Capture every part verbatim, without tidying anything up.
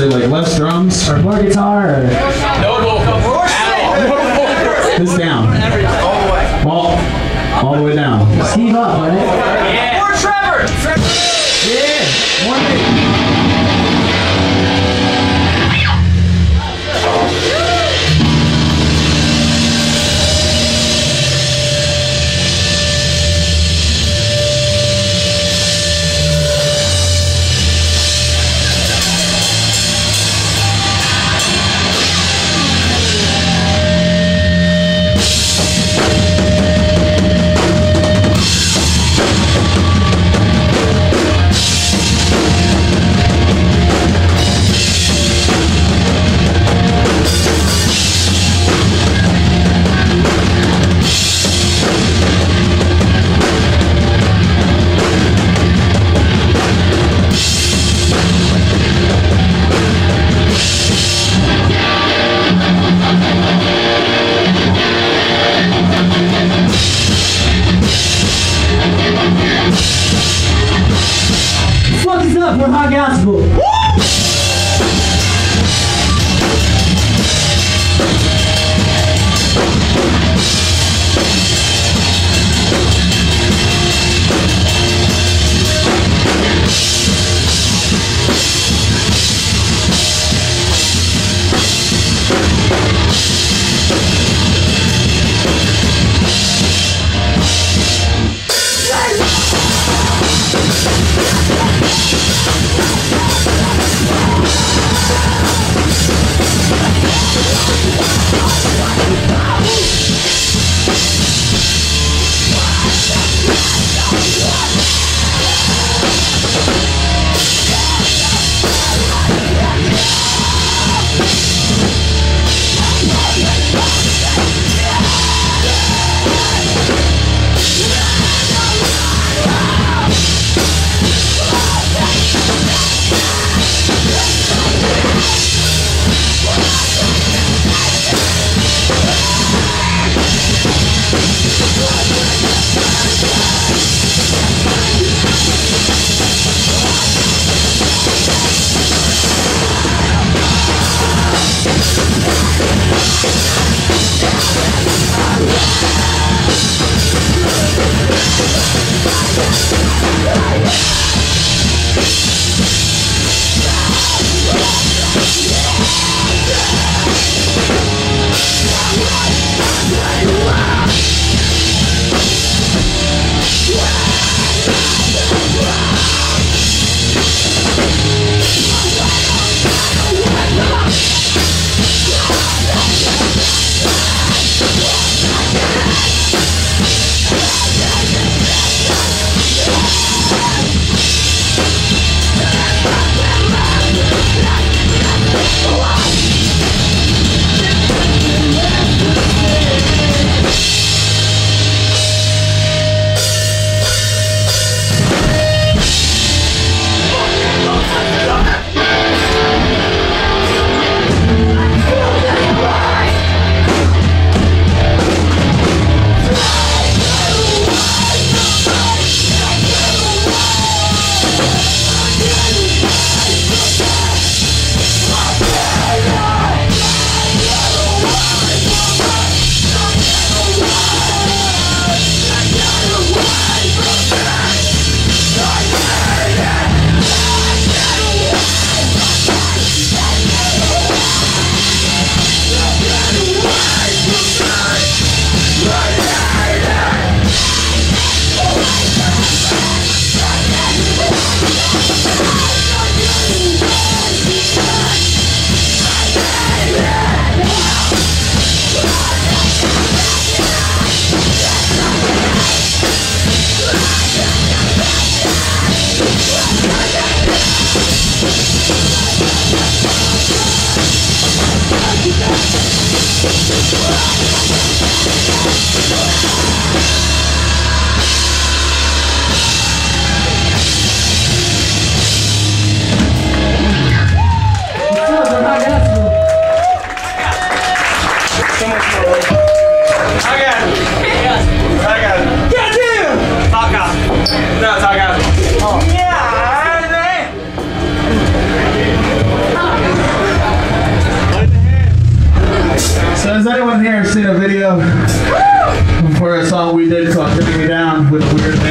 it like less drums? Or more guitar? Or... No vocal. This down. All the way. All, all the way down. Steve up, buddy. Yeah. Or Trevor. Trevor. Yeah. One minute. Up for Hot Gospel.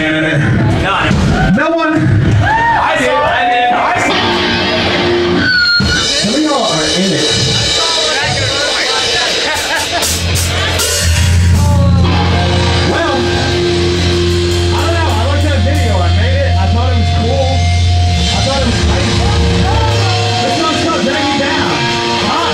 band in it? None. No one. I did. I did. I Some of y'all are in it. Well, I don't know. I looked at a video. I made it. I thought it was cool. I thought it was great. This song's called Drag Me Down. Hi.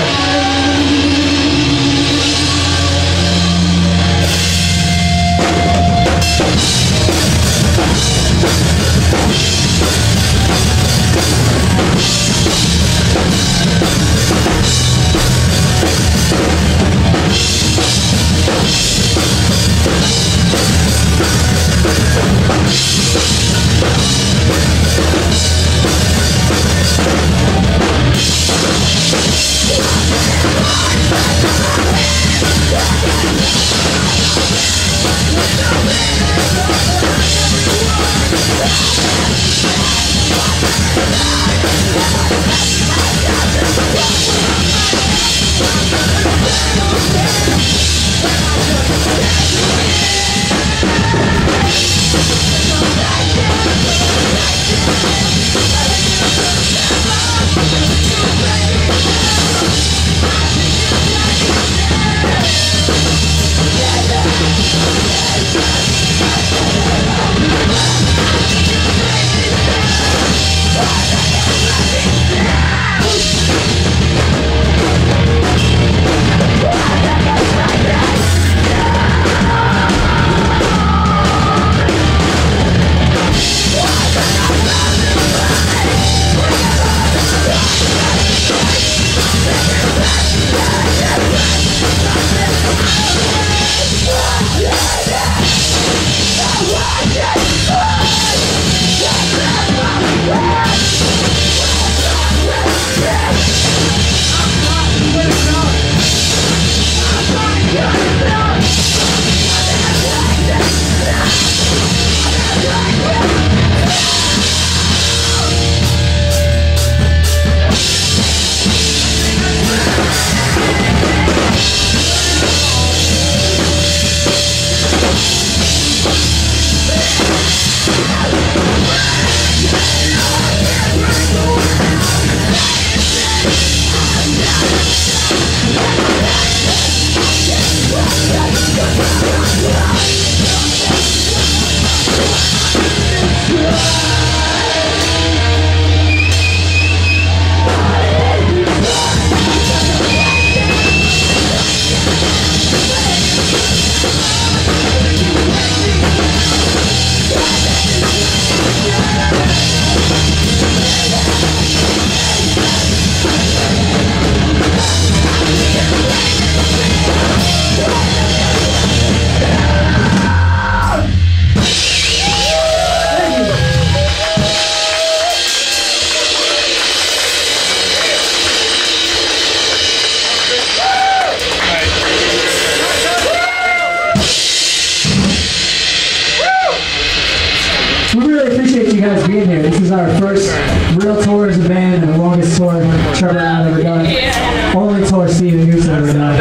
We really appreciate you guys being here. This is our first real tour as a band and the longest tour Trevor and I have ever done. Only tour Steve and Goose have ever done.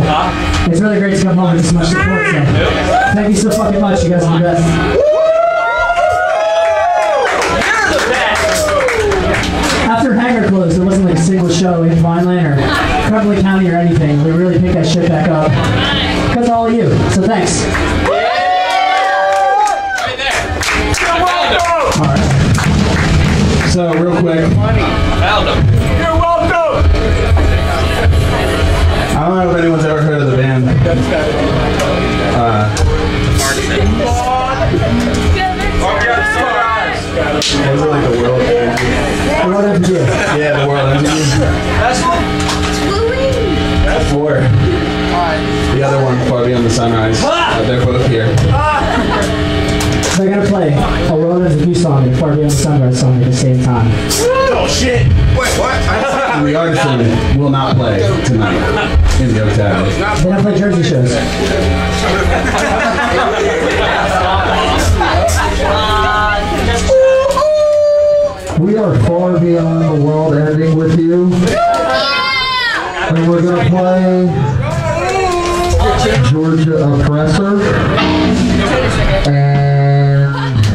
And it's really great to come home with this much support. So thank you so fucking much. You guys are the best. You're the best. After Hangar closed, there wasn't like a single show in Vineland or Cumberland County or anything. We really picked that shit back up because of all of you. So thanks. So, real quick, Found him. You're welcome. I don't know if anyone's ever heard of the band. Uh, was it like the World Energy? The World Energy. Yeah, the World Energy. That's one. Four. The other one, Far Beyond the Sunrise. Uh, they're both here. They're gonna play a World Energy song and Far Beyond the Sunrise song at the same time. Oh shit. Wait, what? The artisan will not play tonight in the hotel. They don't play Jersey shows. We are far beyond the world ending with you. And we're going to play Georgia Oppressor. And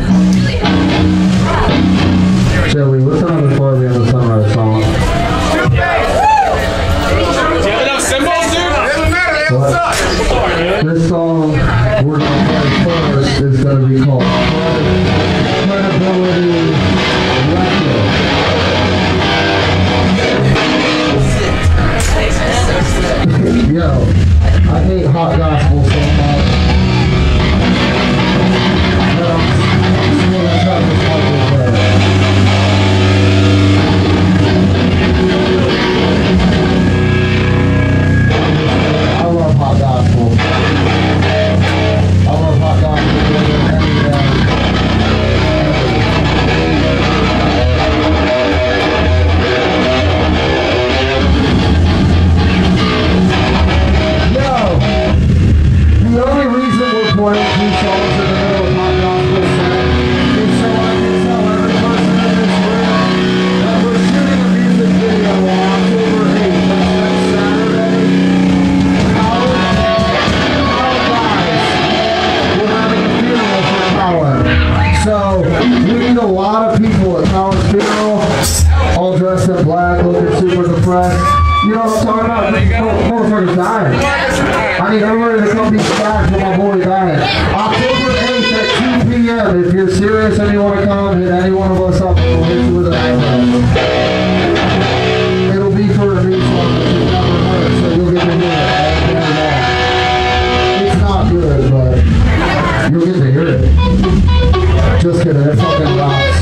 So we need a lot of people at Colin's funeral, all dressed in black, looking super depressed. You know what I'm talking about? Motherfuckers dying. I need everybody to come be sad for my boy dying. October eighth at two p m If you're serious and you want to come, hit any one of us up. We'll hit you with an address. It'll be for a new song that you've never heard, so you'll get to hear it all day long. It's not good, but you'll get to hear it. Just kidding, it fucking rocks.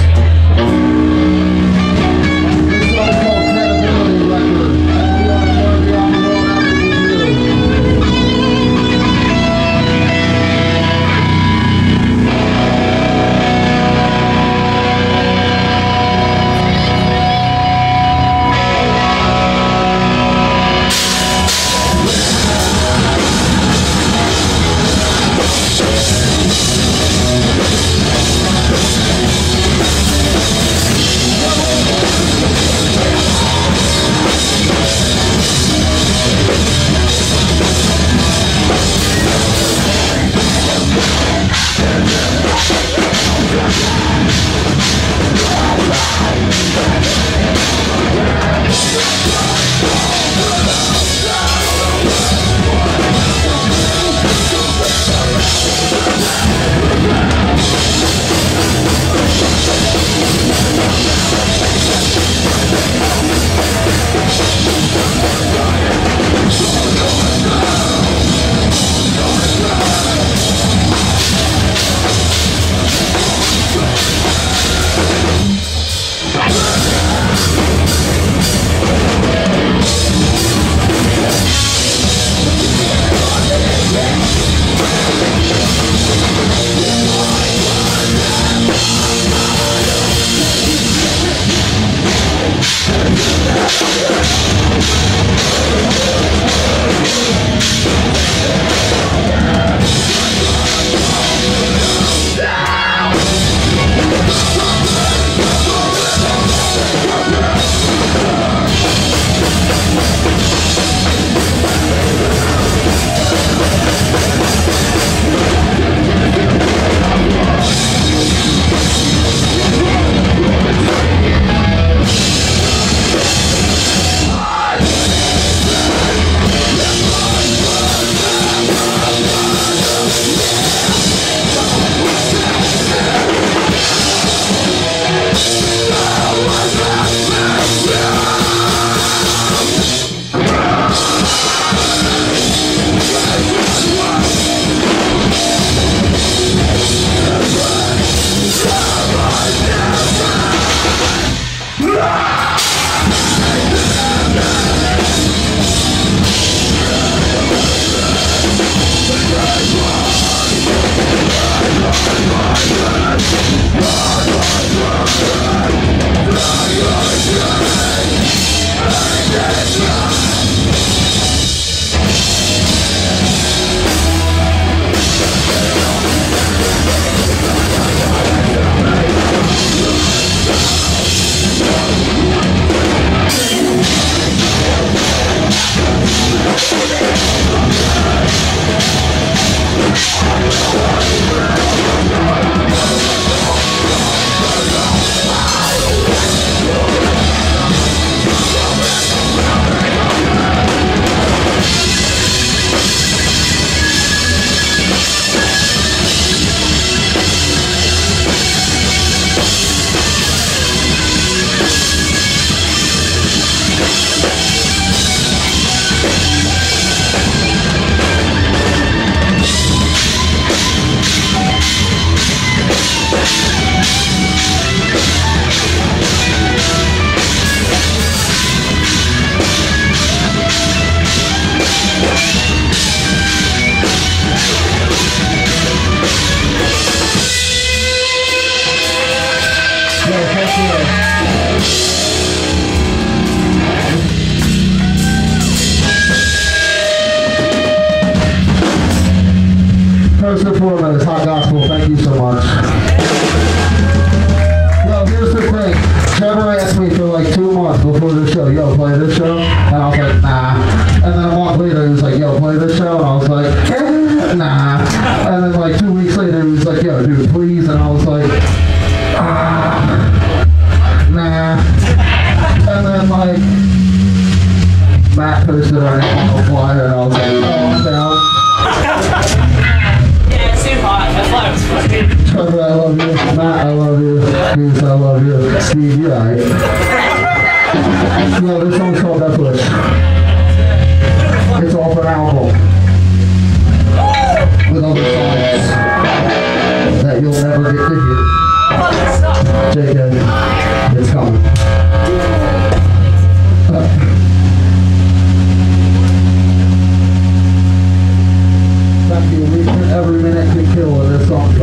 This song's called Credibility Record, and we are far beyond the world ending with you. First and foremost, Hot Gospel, thank you so much. Well, here's the thing. Trevor asked me for like two months before the show, yo, play this show? And I was like, nah. And then a month later, he was like, yo, play this show? And I was like, eh, nah. And then like two weeks later, he was like, yo, dude, please. And I was like, you. Goose, I love you. Steve, you're alright. No, this song's called Death Wish. It's off an album with other songs that you'll never get to hear. J K, it's coming. Uh, Thank you. Every minute can kill with this song.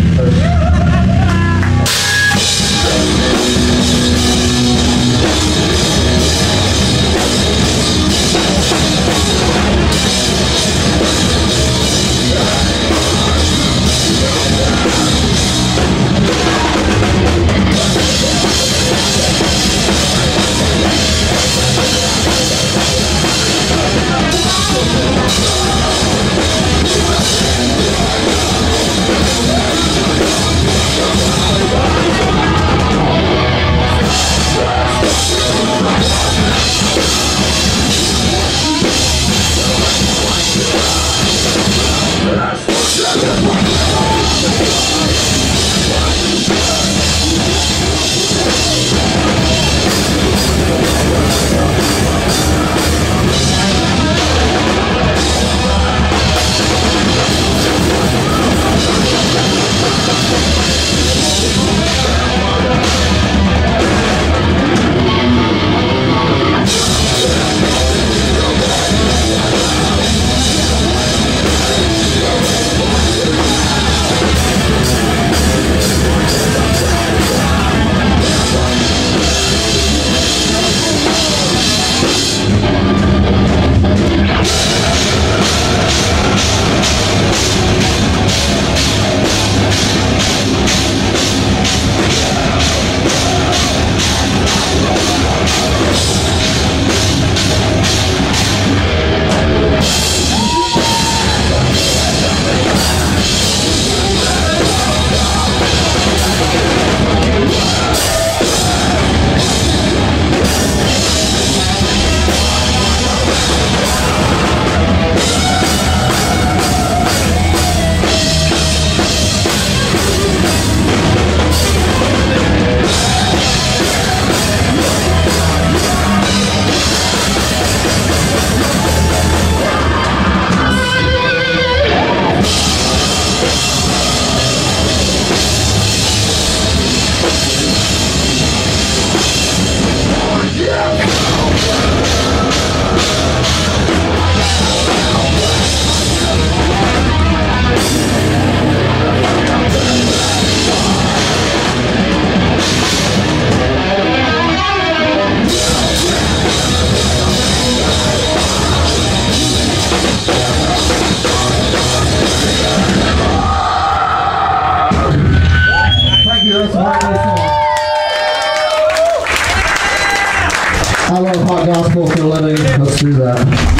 I love hot gospel for a living. Let's do that.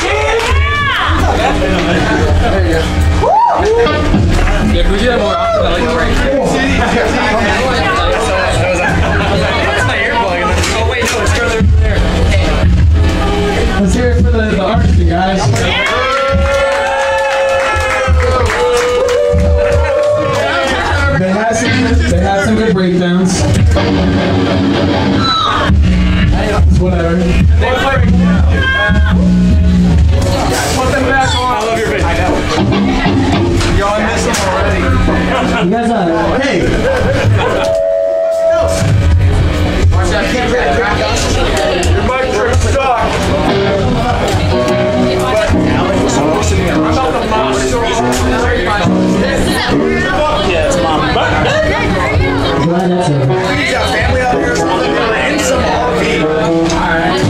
Yeah, if we do that more often, I like the right. That's my earplug. Oh wait, no, it's further there. Let's hear it for the, the artist, guys. They had some, they had some good breakdowns. Whatever. Put them back on. I love your face. I know. You're on this one already. You guys are. Hey. Your mic trick sucked. I'm about the monster. Yes, mom. Glad that's it. We got family out here and some R V. Alright.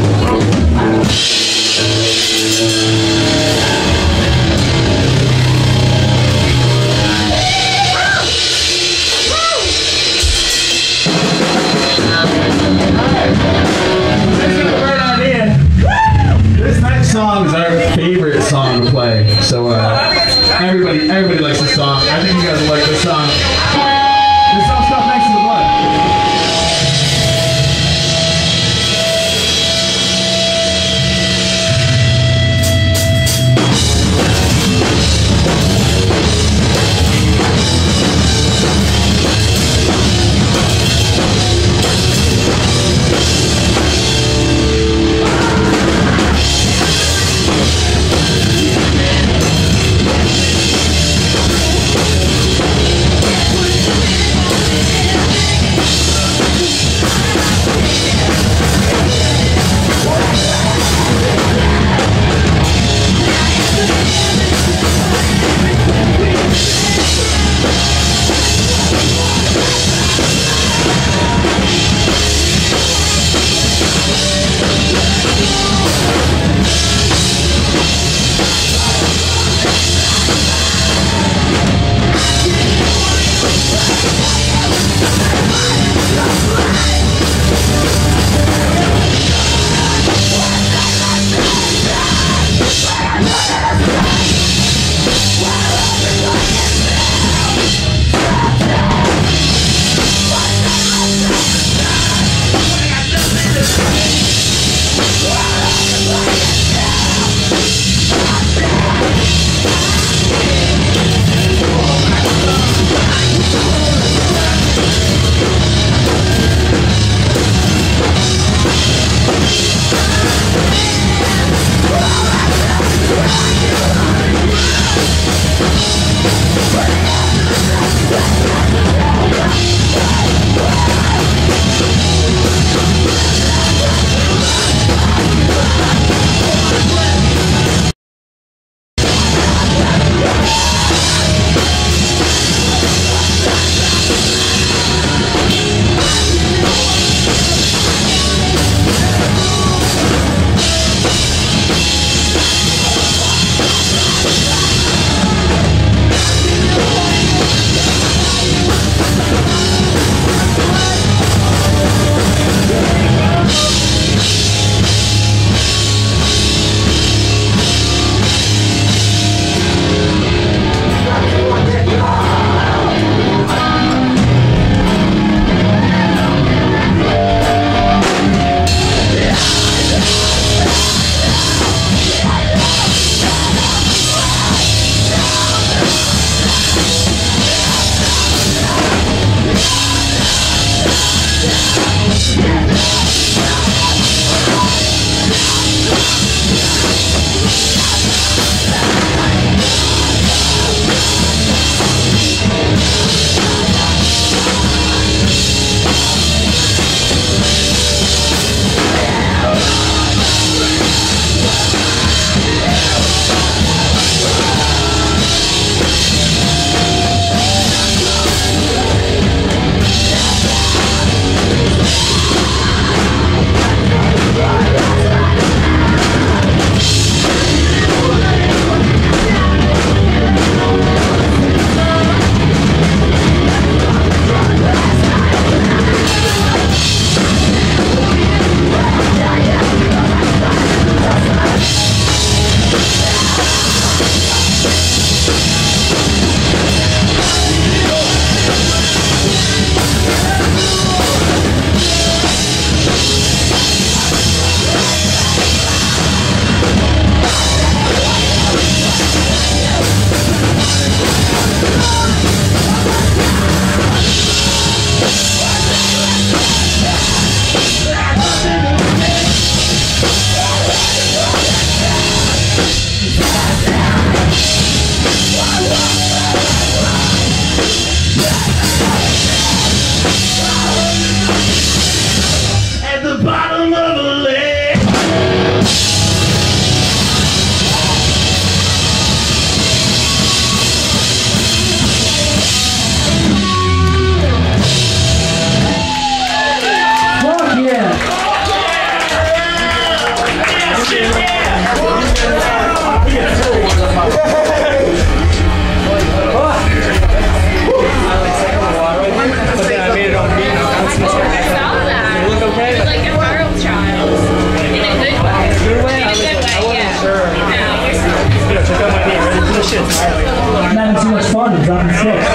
I'm having too much fun and dropping sticks.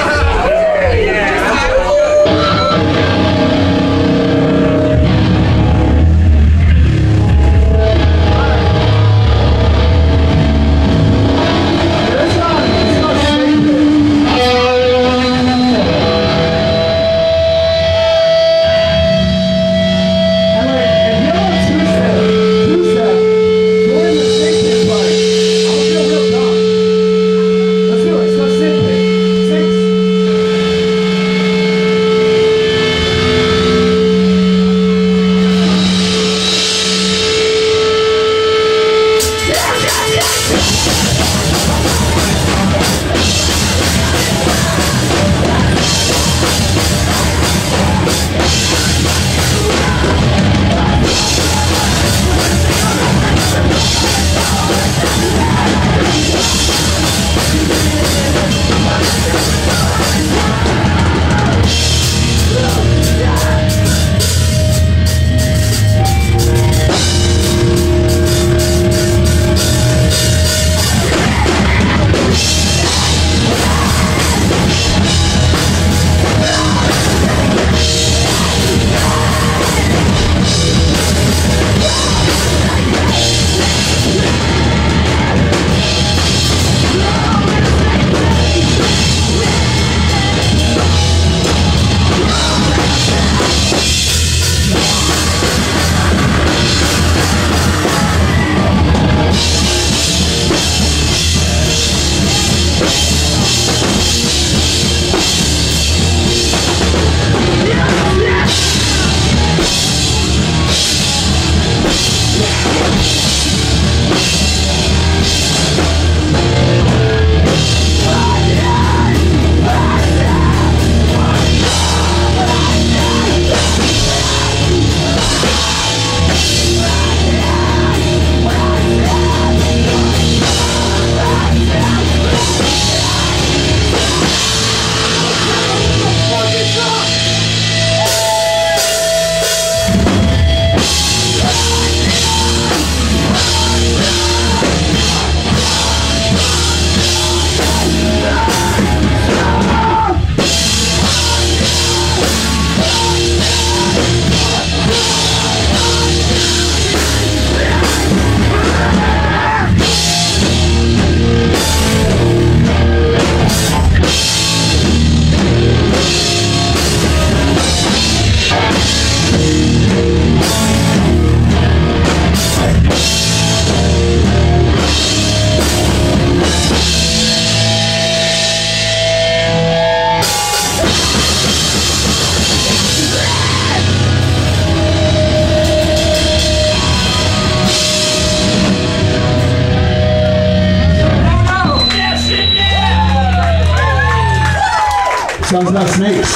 Sounds about snakes.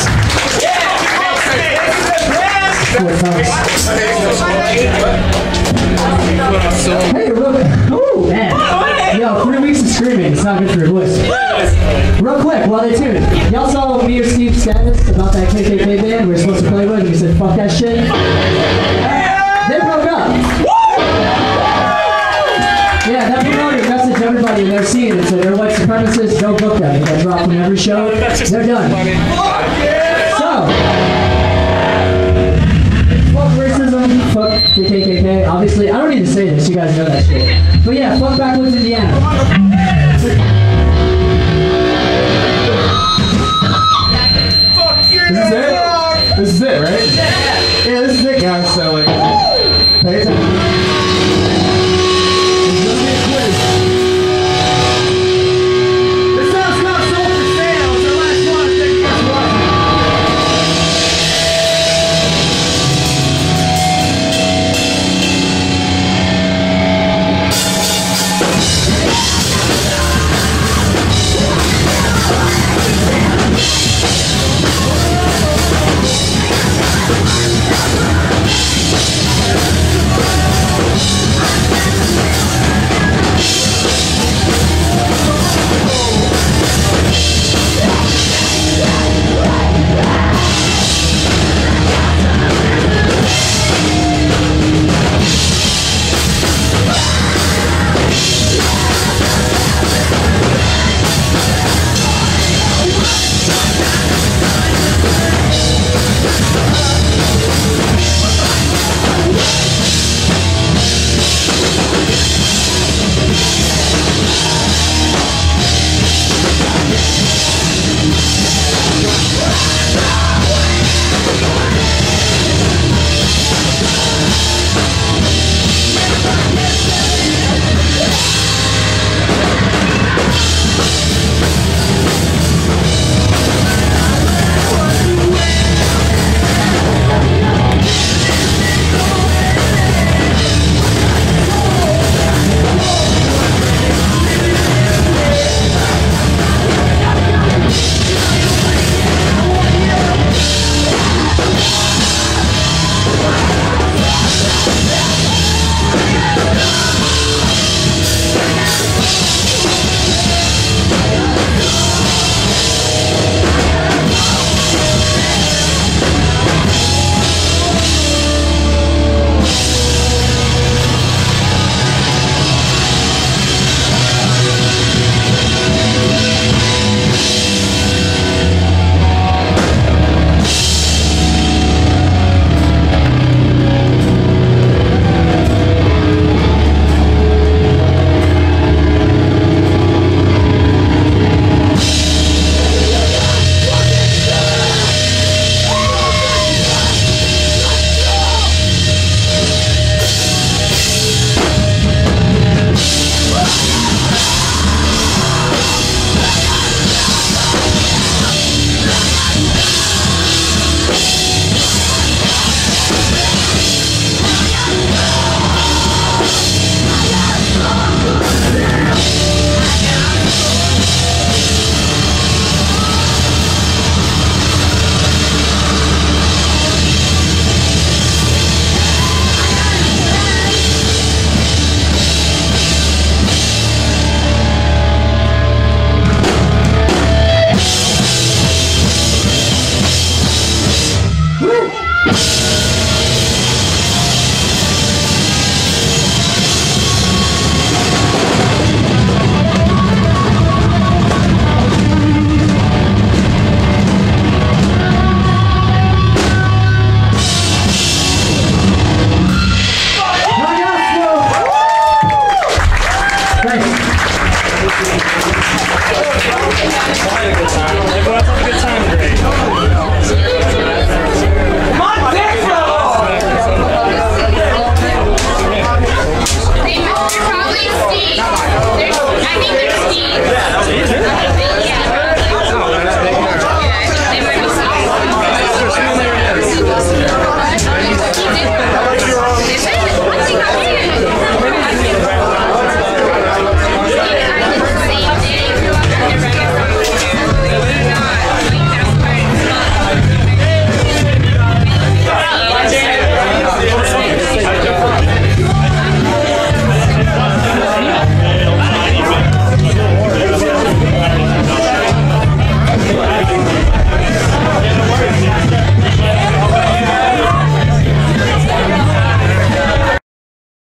Four times. Hey, real, ooh, man. Yo, three weeks of screaming, it's not good for your voice. Real quick, while they tune, y'all saw me or Steve's status about that K K K band we were supposed to play with, and he said, fuck that shit? They broke up. Yeah, that promoter messaged everybody in their scene and said, they're white supremacists, don't book them. They got dropped from every show. They're done. So, fuck racism, fuck the K K K. Obviously, I don't need to say this, you guys know that shit. But yeah, fuck Backwoods Indiana. This is it? This is it, right? Yeah, this is it, guys. So, like, pay attention. Woo!